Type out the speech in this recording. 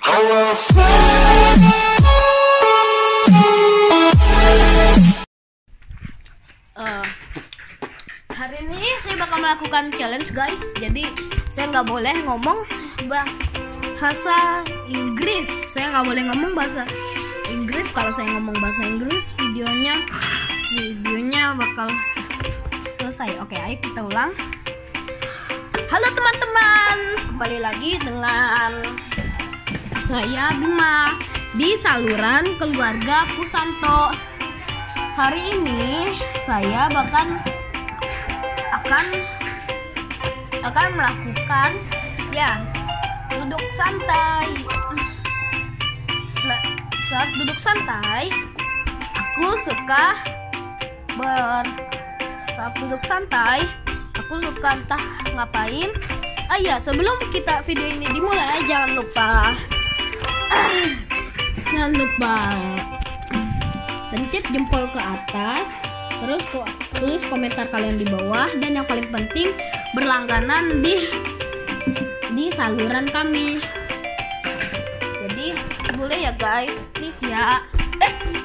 Hari ini saya bakal melakukan challenge guys. Jadi saya nggak boleh ngomong bahasa Inggris. Saya nggak boleh ngomong bahasa Inggris. Kalau saya ngomong bahasa Inggris, videonya bakal selesai. Oke, ayo kita ulang. Halo teman-teman, kembali lagi dengan saya Bima di saluran keluarga Pusanto. Hari ini saya akan melakukan duduk santai. Nah, saat duduk santai, aku suka entah ngapain. Sebelum video ini dimulai, jangan lupa pencet jempol ke atas, terus tulis komentar kalian di bawah, dan yang paling penting berlangganan di saluran kami. Jadi boleh ya guys, please ya.